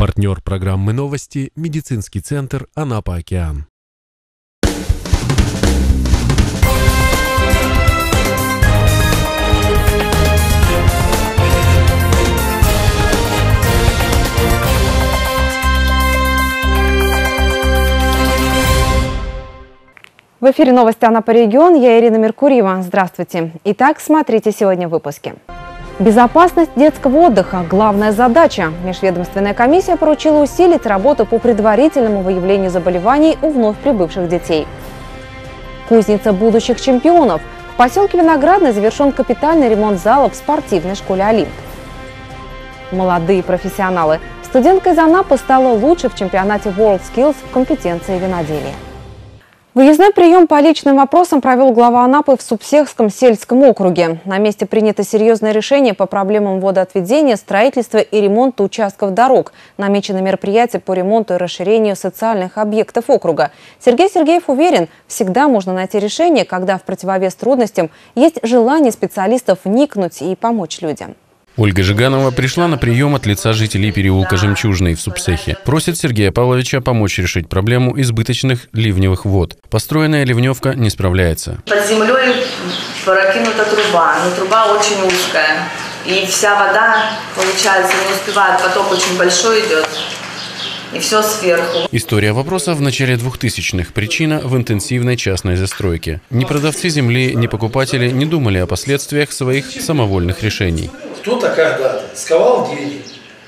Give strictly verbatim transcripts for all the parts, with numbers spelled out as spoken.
Партнер программы «Новости» – медицинский центр «Анапа-Океан». В эфире новости Анапа регион. Я Ирина Меркурьева. Здравствуйте. Итак, смотрите сегодня в выпуске. Безопасность детского отдыха – главная задача. Межведомственная комиссия поручила усилить работу по предварительному выявлению заболеваний у вновь прибывших детей. Кузница будущих чемпионов. В поселке Виноградный завершен капитальный ремонт зала в спортивной школе «Олимп». Молодые профессионалы. Студентка из Анапы стала лучше в чемпионате WorldSkills в компетенции виноделия. Выездной прием по личным вопросам провел глава Анапы в Субсехском сельском округе. На месте принято серьезное решение по проблемам водоотведения, строительства и ремонта участков дорог. Намечены мероприятия по ремонту и расширению социальных объектов округа. Сергей Сергеев уверен, всегда можно найти решение, когда в противовес трудностям есть желание специалистов вникнуть и помочь людям. Ольга Жиганова пришла на прием от лица жителей переулка Жемчужный в Субсехе. Просит Сергея Павловича помочь решить проблему избыточных ливневых вод. Построенная ливневка не справляется. Под землей прокинута труба, но труба очень узкая. И вся вода, получается, не успевает, поток очень большой идет. И все сверху. История вопроса в начале двухтысячных. Причина в интенсивной частной застройке. Ни продавцы земли, ни покупатели не думали о последствиях своих самовольных решений. Кто-то когда-то сковал деньги,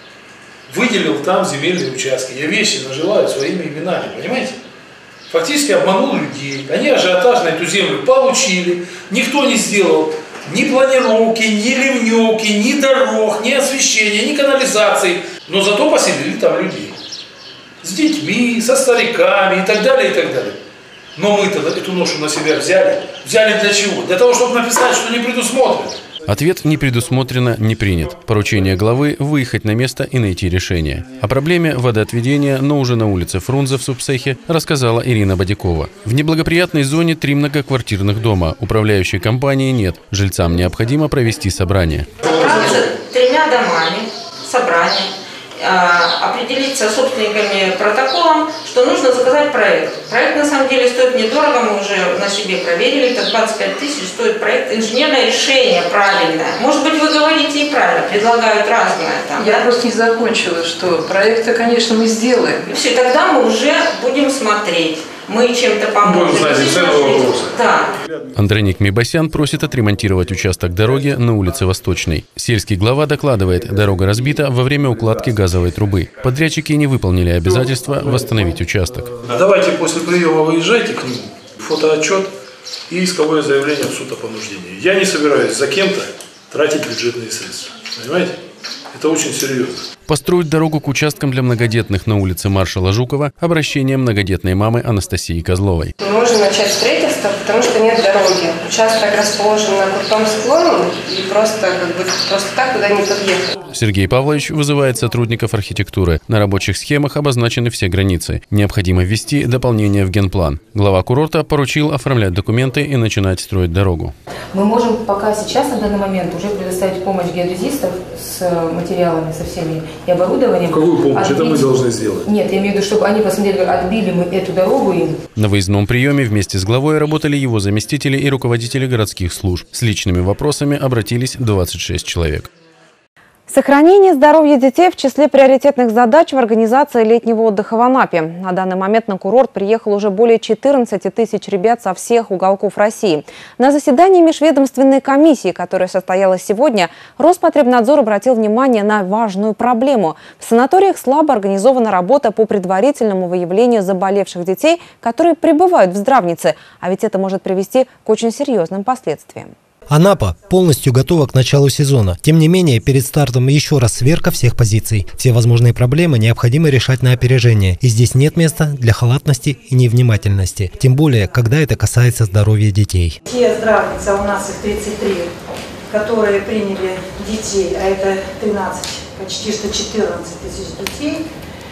выделил там земельные участки. Я вещи наживаю своими именами, понимаете? Фактически обманул людей. Они ажиотажно эту землю получили. Никто не сделал ни планировки, ни ливневки, ни дорог, ни освещения, ни канализации. Но зато поселили там людей. С детьми, со стариками и так далее, и так далее. Но мы-то эту ношу на себя взяли. Взяли для чего? Для того, чтобы написать, что не предусмотрено. Ответ «не предусмотрено» не принят. Поручение главы – выехать на место и найти решение. О проблеме водоотведения, но уже на улице Фрунзе в Субсехе, рассказала Ирина Бодякова. В неблагоприятной зоне три многоквартирных дома. Управляющей компании нет. Жильцам необходимо провести собрание. Тремя домами собрание. Определиться с собственниками протоколом, что нужно заказать проект. Проект на самом деле стоит недорого, мы уже на себе проверили, это двадцать пять тысяч стоит проект. Инженерное решение правильное. Может быть, вы говорите и правильно, предлагают разное. Там, Я да? просто не закончила, что проекты, конечно, мы сделаем. Все, тогда мы уже будем смотреть. Мы чем-то поможем. Да. Андреник Мибасян просит отремонтировать участок дороги на улице Восточной. Сельский глава докладывает, дорога разбита во время укладки газовой трубы. Подрядчики не выполнили обязательства восстановить участок. Давайте после приема выезжайте к нему, фотоотчет и исковое заявление в суд о понуждении. Я не собираюсь за кем-то тратить бюджетные средства. Понимаете? Это очень серьезно. Построить дорогу к участкам для многодетных на улице Маршала Жукова – обращение многодетной мамы Анастасии Козловой. Мы можем начать строительство, потому что нет дороги. Участок расположен на крутом склоне и просто, как бы, просто так туда не подъехать. Сергей Павлович вызывает сотрудников архитектуры. На рабочих схемах обозначены все границы. Необходимо ввести дополнение в генплан. Глава курорта поручил оформлять документы и начинать строить дорогу. Мы можем пока сейчас, на данный момент, уже предоставить помощь геодезистов с материалами, со всеми и оборудованием. Какую помощь? Отбить... Это мы должны сделать. Нет, я имею в виду, чтобы они посмотрели, отбили мы эту дорогу им. На выездном приеме вместе с главой работали его заместители и руководители городских служб. С личными вопросами обратились двадцать шесть человек. Сохранение здоровья детей в числе приоритетных задач в организации летнего отдыха в Анапе. На данный момент на курорт приехало уже более четырнадцати тысяч ребят со всех уголков России. На заседании межведомственной комиссии, которая состоялась сегодня, Роспотребнадзор обратил внимание на важную проблему. В санаториях слабо организована работа по предварительному выявлению заболевших детей, которые пребывают в здравнице. А ведь это может привести к очень серьезным последствиям. Анапа полностью готова к началу сезона. Тем не менее, перед стартом еще раз сверка всех позиций. Все возможные проблемы необходимо решать на опережение. И здесь нет места для халатности и невнимательности. Тем более, когда это касается здоровья детей. Те здравницы, у нас их тридцать три, которые приняли детей, а это тринадцать, почти что четырнадцать тысяч детей.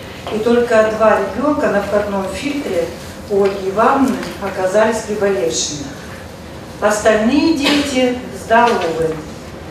И только два ребенка на входном фильтре у Ольги Ивановны оказались приболевшими. Остальные дети здоровы.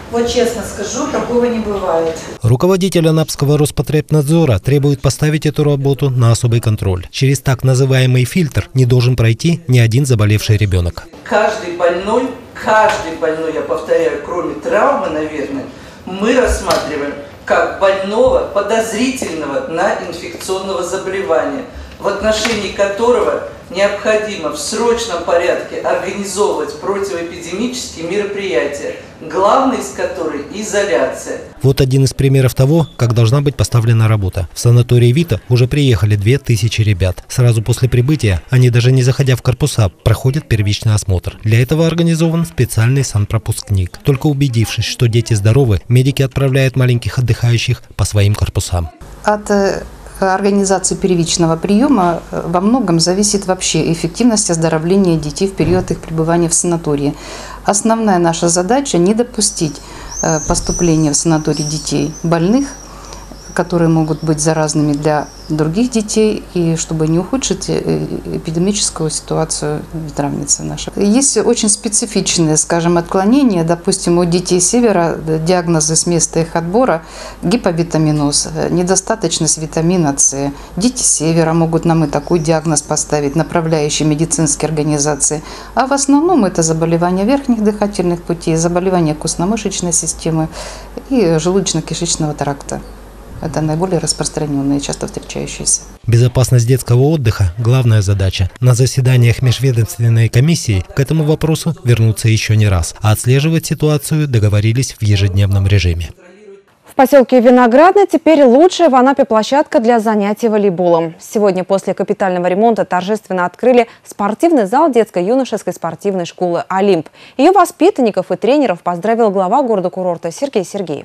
Вот честно скажу, такого не бывает. Руководитель Анапского Роспотребнадзора требует поставить эту работу на особый контроль. Через так называемый фильтр не должен пройти ни один заболевший ребенок. Каждый больной, каждый больной, я повторяю, кроме травмы, наверное, мы рассматриваем как больного, подозрительного на инфекционного заболевания, в отношении которого необходимо в срочном порядке организовывать противоэпидемические мероприятия, главный из которых – изоляция. Вот один из примеров того, как должна быть поставлена работа. В санатории «Вита» уже приехали две тысячи ребят. Сразу после прибытия они, даже не заходя в корпуса, проходят первичный осмотр. Для этого организован специальный санпропускник. Только убедившись, что дети здоровы, медики отправляют маленьких отдыхающих по своим корпусам. От организации первичного приема во многом зависит вообще эффективность оздоровления детей в период их пребывания в санатории. Основная наша задача – не допустить поступления в санаторий детей больных, которые могут быть заразными для других детей, и чтобы не ухудшить эпидемическую ситуацию в здравнице нашей. Есть очень специфичные, скажем, отклонения. Допустим, у детей севера диагнозы с места их отбора – гиповитаминоз, недостаточность витамина С. Дети севера могут нам и такой диагноз поставить, направляющие медицинские организации. А в основном это заболевания верхних дыхательных путей, заболевания костно-мышечной системы и желудочно-кишечного тракта. Это наиболее распространенные, часто встречающиеся. Безопасность детского отдыха – главная задача. На заседаниях межведомственной комиссии к этому вопросу вернуться еще не раз, а отслеживать ситуацию договорились в ежедневном режиме. В поселке Виноградный теперь лучшая в Анапе площадка для занятий волейболом. Сегодня после капитального ремонта торжественно открыли спортивный зал детско-юношеской спортивной школы «Олимп». Ее воспитанников и тренеров поздравил глава города-курорта Сергей Сергеев.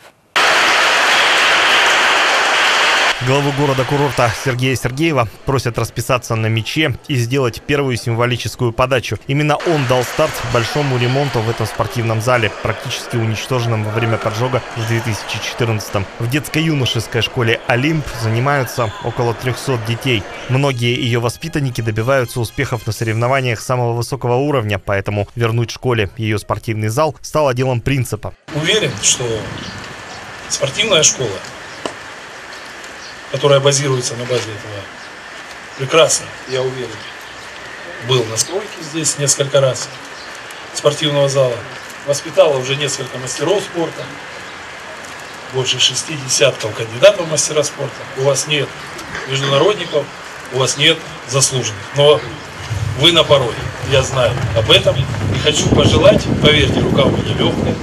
Главу города-курорта Сергея Сергеева просят расписаться на мяче и сделать первую символическую подачу. Именно он дал старт большому ремонту в этом спортивном зале, практически уничтоженном во время поджога в две тысячи четырнадцатом. В детско-юношеской школе «Олимп» занимаются около трёхсот детей. Многие ее воспитанники добиваются успехов на соревнованиях самого высокого уровня, поэтому вернуть школе ее спортивный зал стало делом принципа. Уверен, что спортивная школа, которая базируется на базе этого, прекрасно, я уверен. Был на стройке здесь несколько раз спортивного зала, воспитала уже несколько мастеров спорта, больше шести десятков кандидатов в мастера спорта. У вас нет международников, у вас нет заслуженных, но вы на пороге, я знаю об этом и хочу пожелать, поверьте, рука у меня легкая,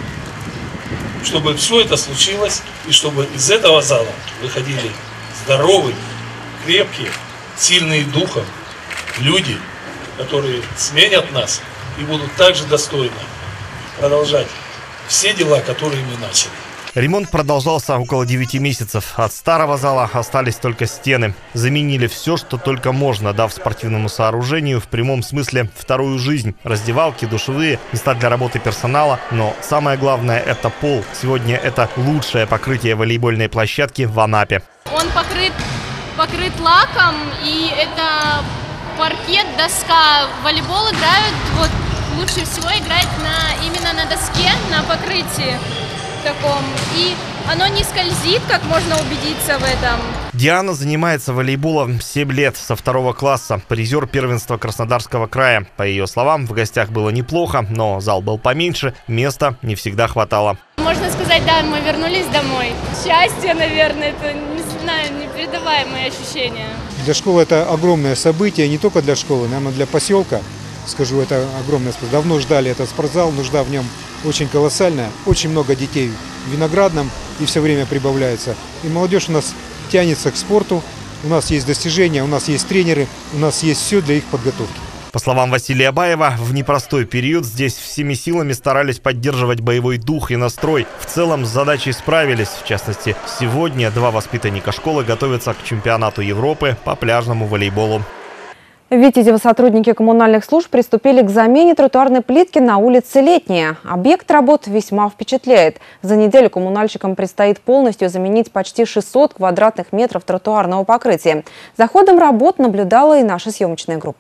чтобы все это случилось, и чтобы из этого зала выходили здоровые, крепкие, сильные духом люди, которые сменят нас и будут также достойно продолжать все дела, которые мы начали. Ремонт продолжался около девяти месяцев. От старого зала остались только стены. Заменили все, что только можно, дав спортивному сооружению в прямом смысле вторую жизнь. Раздевалки, душевые, места для работы персонала. Но самое главное – это пол. Сегодня это лучшее покрытие волейбольной площадки в Анапе. Он покрыт, покрыт лаком, и это паркет, доска. В волейбол играют, вот лучше всего играть на, именно на доске, на покрытии таком. И оно не скользит, как можно убедиться в этом. Диана занимается волейболом семь лет, со второго класса. Призер первенства Краснодарского края. По ее словам, в гостях было неплохо, но зал был поменьше, места не всегда хватало. Можно сказать, да, мы вернулись домой. Счастье, наверное, это, не знаю, непередаваемые ощущения. Для школы это огромное событие, не только для школы, наверное, для поселка. Скажу, это огромное спасибо. Давно ждали этот спортзал, нужда в нем очень колоссальная. Очень много детей в Виноградном и все время прибавляется. И молодежь у нас тянется к спорту, у нас есть достижения, у нас есть тренеры, у нас есть все для их подготовки. По словам Василия Абаева, в непростой период здесь всеми силами старались поддерживать боевой дух и настрой. В целом с задачей справились. В частности, сегодня два воспитанника школы готовятся к чемпионату Европы по пляжному волейболу. В Витязево сотрудники коммунальных служб приступили к замене тротуарной плитки на улице Летняя. Объект работ весьма впечатляет. За неделю коммунальщикам предстоит полностью заменить почти шестьсот квадратных метров тротуарного покрытия. За ходом работ наблюдала и наша съемочная группа.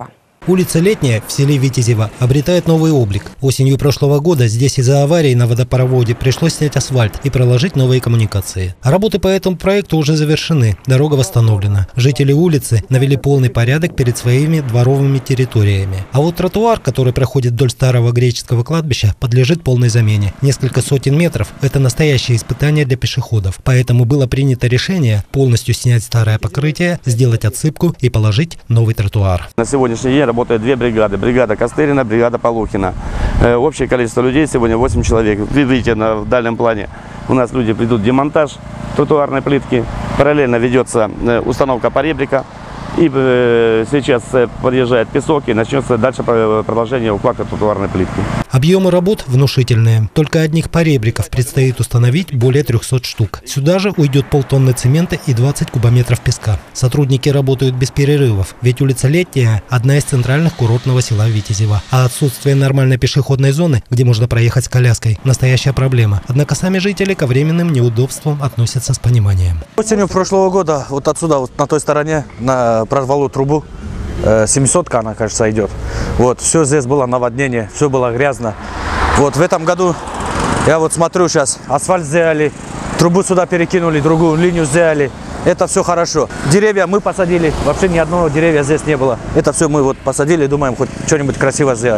Улица Летняя в селе Витязево обретает новый облик. Осенью прошлого года здесь из-за аварии на водопроводе пришлось снять асфальт и проложить новые коммуникации. Работы по этому проекту уже завершены, дорога восстановлена. Жители улицы навели полный порядок перед своими дворовыми территориями. А вот тротуар, который проходит вдоль старого греческого кладбища, подлежит полной замене. Несколько сотен метров – это настоящее испытание для пешеходов. Поэтому было принято решение полностью снять старое покрытие, сделать отсыпку и положить новый тротуар. На сегодняшний день работают две бригады. Бригада Костырина, бригада Полухина. Э, общее количество людей сегодня восемь человек. Вы видите на в дальнем плане. У нас люди придут демонтаж тротуарной плитки. Параллельно ведется э, установка поребрика. И э, сейчас э, подъезжает песок и начнется дальше продолжение укладки тротуарной плитки. Объемы работ внушительные. Только одних поребриков предстоит установить более трёхсот штук. Сюда же уйдет полтонны цемента и двадцать кубометров песка. Сотрудники работают без перерывов, ведь улица Летняя – одна из центральных курортного села Витязево. А отсутствие нормальной пешеходной зоны, где можно проехать с коляской – настоящая проблема. Однако сами жители ко временным неудобствам относятся с пониманием. Осенью прошлого года вот отсюда, вот на той стороне, на прорвало трубу, семисотка она, кажется, идет. Вот, все здесь было наводнение, все было грязно. Вот в этом году, я вот смотрю сейчас, асфальт сделали, трубу сюда перекинули, другую линию сделали. Это все хорошо. Деревья мы посадили, вообще ни одного деревья здесь не было. Это все мы вот посадили, думаем, хоть что-нибудь красиво сделать.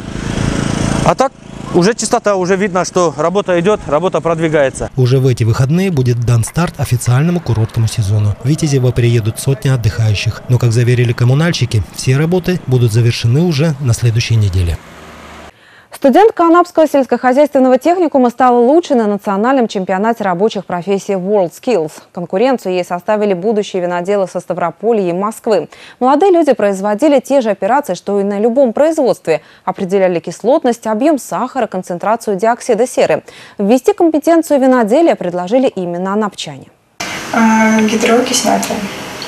А так, уже чистота, уже видно, что работа идет, работа продвигается. Уже в эти выходные будет дан старт официальному курортному сезону. В Витязево приедут сотни отдыхающих. Но, как заверили коммунальщики, все работы будут завершены уже на следующей неделе. Студентка Анапского сельскохозяйственного техникума стала лучшей на национальном чемпионате рабочих профессий WorldSkills. Конкуренцию ей составили будущие виноделы со Ставрополья и Москвы. Молодые люди производили те же операции, что и на любом производстве. Определяли кислотность, объем сахара, концентрацию диоксида серы. Ввести компетенцию виноделия предложили именно анапчане. А, гидроокись натрия.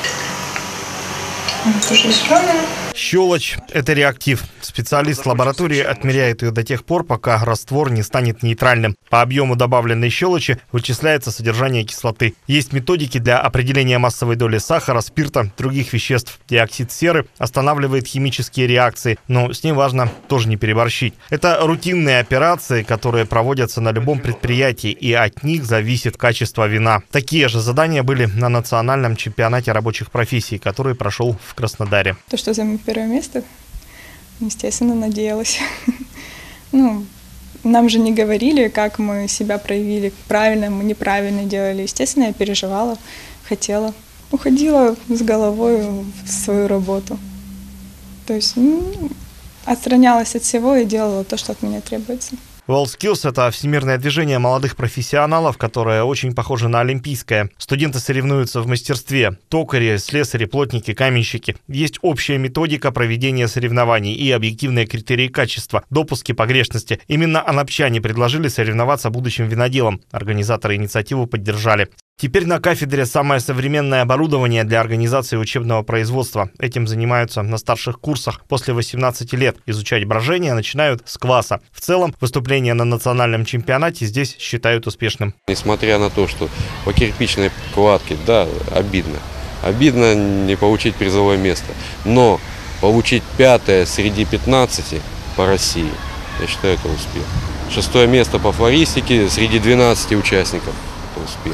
Тоже зеленая. Щелочь – это реактив. Специалист лаборатории отмеряет ее до тех пор, пока раствор не станет нейтральным. По объему добавленной щелочи вычисляется содержание кислоты. Есть методики для определения массовой доли сахара, спирта, других веществ. Диоксид серы останавливает химические реакции, но с ним важно тоже не переборщить. Это рутинные операции, которые проводятся на любом предприятии, и от них зависит качество вина. Такие же задания были на национальном чемпионате рабочих профессий, который прошел в Краснодаре. То, что займем первое место, естественно, надеялась. Ну, нам же не говорили, как мы себя проявили, правильно мы неправильно делали. Естественно, я переживала, хотела. Уходила с головой в свою работу. То есть ну, отстранялась от всего и делала то, что от меня требуется. WorldSkills – это всемирное движение молодых профессионалов, которое очень похоже на олимпийское. Студенты соревнуются в мастерстве. Токари, слесари, плотники, каменщики. Есть общая методика проведения соревнований и объективные критерии качества, допуски погрешности. Именно анапчане предложили соревноваться будущим виноделам. Организаторы инициативу поддержали. Теперь на кафедре самое современное оборудование для организации учебного производства. Этим занимаются на старших курсах. После восемнадцати лет изучать брожение начинают с кваса. В целом, выступление на национальном чемпионате здесь считают успешным. Несмотря на то, что по кирпичной кладке, да, обидно. Обидно не получить призовое место. Но получить пятое среди пятнадцати по России, я считаю, это успех. Шестое место по флористике среди двенадцати участников – это успех.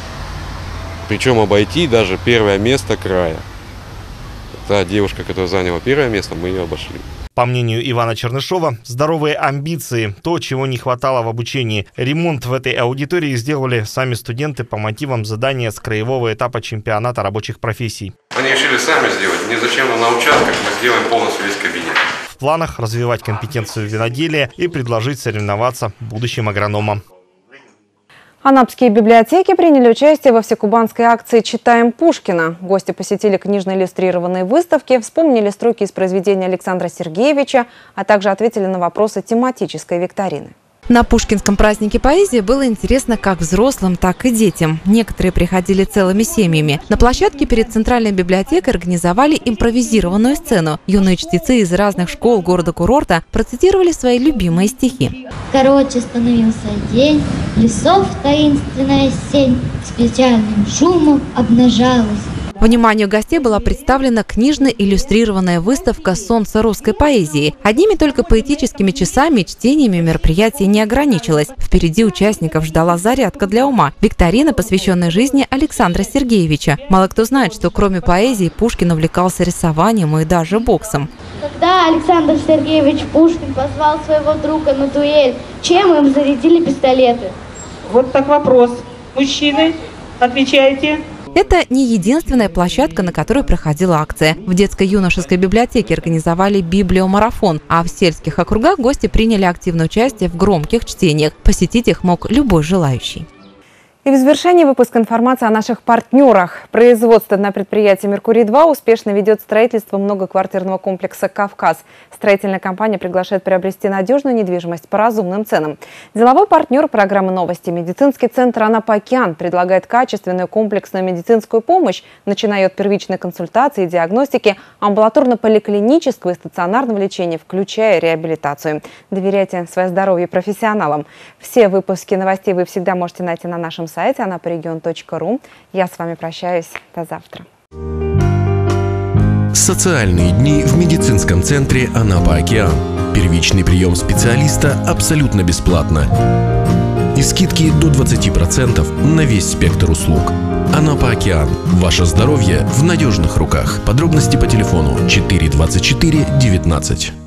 Причем обойти даже первое место края. Та девушка, которая заняла первое место, мы ее обошли. По мнению Ивана Чернышова, здоровые амбиции – то, чего не хватало в обучении. Ремонт в этой аудитории сделали сами студенты по мотивам задания с краевого этапа чемпионата рабочих профессий. Они решили сами сделать. Не зачем на участках, мы сделаем полностью весь кабинет. В планах развивать компетенцию виноделия и предложить соревноваться будущим агрономам. Анапские библиотеки приняли участие во всекубанской акции «Читаем Пушкина». Гости посетили книжно-иллюстрированные выставки, вспомнили строки из произведения Александра Сергеевича, а также ответили на вопросы тематической викторины. На Пушкинском празднике поэзии было интересно как взрослым, так и детям. Некоторые приходили целыми семьями. На площадке перед Центральной библиотекой организовали импровизированную сцену. Юные чтецы из разных школ города-курорта процитировали свои любимые стихи. Короче становился день, лесов таинственная сень с печальным шумом обнажалась. Вниманию гостей была представлена книжно-иллюстрированная выставка «Солнце русской поэзии». Одними только поэтическими часами и чтениями мероприятие не ограничилось. Впереди участников ждала зарядка для ума – викторина, посвященная жизни Александра Сергеевича. Мало кто знает, что кроме поэзии Пушкин увлекался рисованием и даже боксом. Когда Александр Сергеевич Пушкин позвал своего друга на дуэль, чем им зарядили пистолеты? Вот так вопрос. Мужчины, отвечайте. Это не единственная площадка, на которой проходила акция. В детско-юношеской библиотеке организовали библиомарафон, а в сельских округах гости приняли активное участие в громких чтениях. Посетить их мог любой желающий. И в завершении выпуска информации о наших партнерах. Производство на предприятии «Меркурий-два» успешно ведет строительство многоквартирного комплекса «Кавказ». Строительная компания приглашает приобрести надежную недвижимость по разумным ценам. Деловой партнер программы «Новости» медицинский центр «Анапа-Океан» предлагает качественную комплексную медицинскую помощь, начиная от первичной консультации и диагностики, амбулаторно-поликлинического и стационарного лечения, включая реабилитацию. Доверяйте свое здоровье профессионалам. Все выпуски новостей вы всегда можете найти на нашем сайте анапарегион точка ру. Я с вами прощаюсь. До завтра. Социальные дни в медицинском центре «Анапа-Океан». Первичный прием специалиста абсолютно бесплатно. И скидки до двадцати процентов на весь спектр услуг. «Анапа-Океан». Ваше здоровье в надежных руках. Подробности по телефону четыре двадцать четыре девятнадцать.